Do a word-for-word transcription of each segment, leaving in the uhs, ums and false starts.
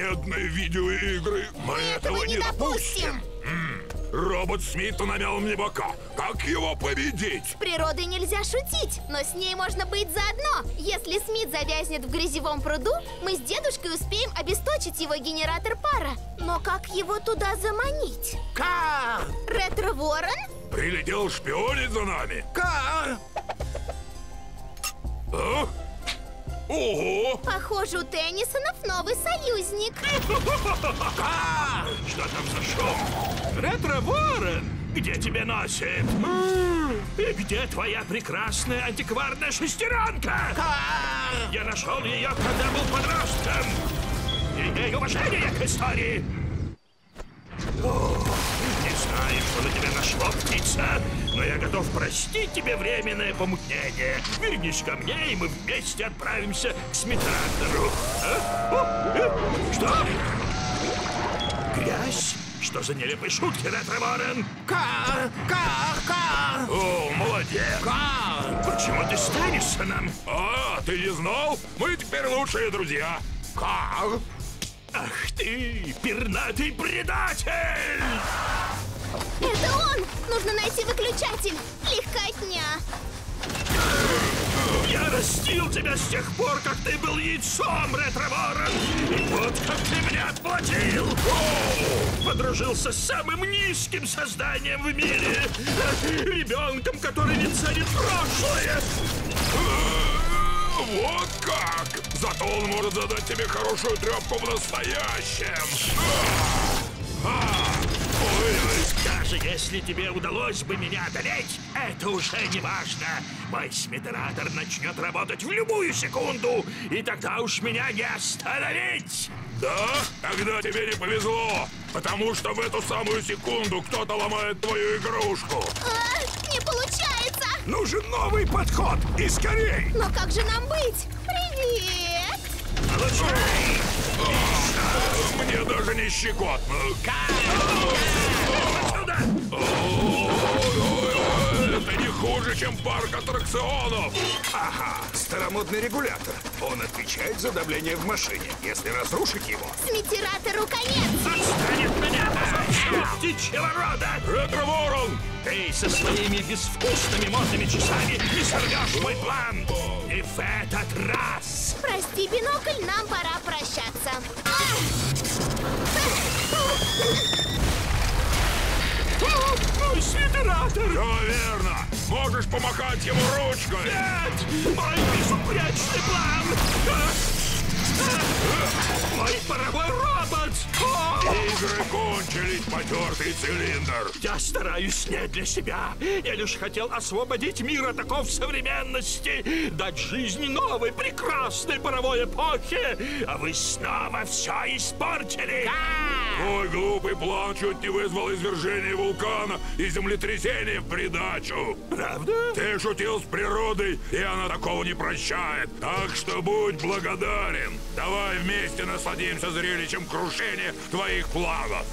вредные видеоигры. Мы, Мы этого не допустим. допустим. М, Робот Смит намял мне бока. Как его победить? С природой нельзя шутить, но с ней можно быть заодно. Если Смит завязнет в грязевом пруду, мы с дедушкой успеем обесточить его генератор пара. Но как его туда заманить? Кар! Ретро-ворон? Прилетел шпионить за нами. Кар! А? Ого! Похоже, у Теннисонов новый союзник. Кар! Что там за шум? Ретро-ворон! Где тебя носит? И где твоя прекрасная антикварная шестеренка? Кар! Я нашел ее, когда был подростком. Имею уважение к истории. О, не знаю, что на тебя нашло, птица, но я готов простить тебе временное помутнение. Вернись ко мне, и мы вместе отправимся к Смитратору. А? О, э, что? Грязь? Что за нелепые шутки, Ретро-ворон? Кар! Кар! Кар! О, молодец! Кар! Почему ты станешься нам? А, ты не знал? Мы теперь лучшие друзья. Кар! Ах ты, пернатый предатель! Это он! Нужно найти выключатель. Легкотня. Я растил тебя с тех пор, как ты был яйцом, Ретро-ворон! И вот как ты меня отплатил! О! Подружился с самым низким созданием в мире! Ребенком, который не ценит прошлое! Вот как! Зато он может задать тебе хорошую трепку в настоящем. А! Ой-ой! Даже если тебе удалось бы меня одолеть, это уже не важно. Мой Смитератор начнет работать в любую секунду, и тогда уж меня не остановить. Да? Тогда тебе не повезло, потому что в эту самую секунду кто-то ломает твою игрушку. А, не получается. Нужен новый подход, и скорей! Но как же нам быть? Привет! Получай! Мне даже не щекотно. Отсюда! Это не хуже, чем парк аттракционов. Ага, старомодный регулятор. Он отвечает за давление в машине. Если разрушить его... Смитиратору конец! Отстанет меня позорного птичьего рода! Ретро-ворон! Ты со своими безвкусными модными часами не сорвешь мой план! И в этот раз! Прости, бинокль, нам пора прощаться. Мой Смитератор! Все верно. Можешь помахать ему ручкой. Нет! Мой безупречный план! А! А! Мой паровой робот! О! Игры кончились, потертый цилиндр. Я стараюсь не для себя. Я лишь хотел освободить мир от оков современности, дать жизнь новой, прекрасной паровой эпохе. А вы снова все испортили. Твой глупый план чуть не вызвал извержение вулкана и землетрясение в придачу. Правда? Ты шутил с природой, и она такого не прощает. Так что будь благодарен. Давай вместе насладимся зрелищем крушения твоих планов.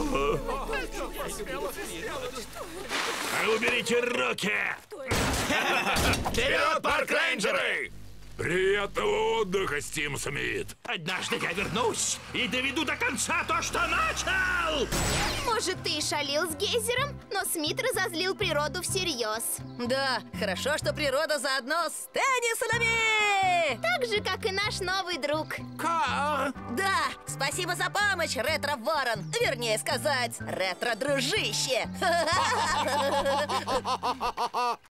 А уберите руки! Вперед, парк-рейнджеры! Приятного отдыха, Стим Смит. Однажды я вернусь и доведу до конца то, что начал! Может, ты и шалил с гейзером, но Смит разозлил природу всерьез. Да, хорошо, что природа заодно с Теннисонами! Так же, как и наш новый друг. Кар! Да, спасибо за помощь, Ретро-ворон. Вернее сказать, ретро-дружище.